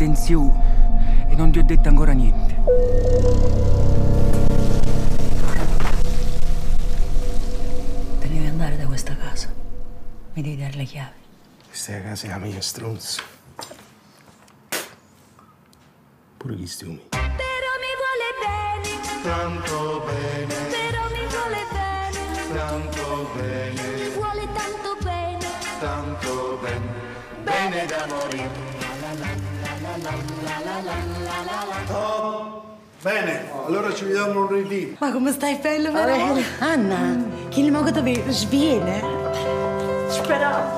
attenzione e non ti ho detto ancora niente. Te ne devi andare da questa casa. Mi devi dare le chiavi. Questa è la casa mia, stronzo. Pure gli stumi. Però mi vuole bene, Tanto bene, però mi vuole bene, tanto bene, mi vuole tanto bene. tanto bene. Bene da morire. Bene, allora ci vediamo lunedì. Ma come stai bello, però? Anna, chi ne mogo da me sviene? Speravo.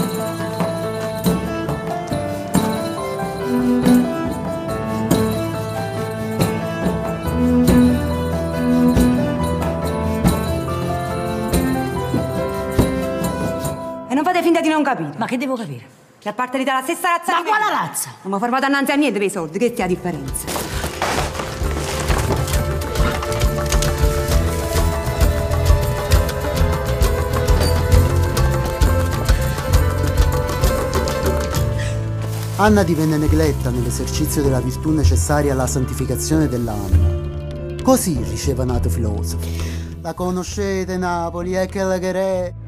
E non fate finta di non capire. Ma che devo capire? Che appartenete alla stessa razza Ma di me. quale razza? Non mi fermate annanzi a niente per i soldi, che è la differenza? Anna divenne negletta nell'esercizio della virtù necessaria alla santificazione dell'anima. Così diceva nato filosofo. La conoscete Napoli, è quella che è.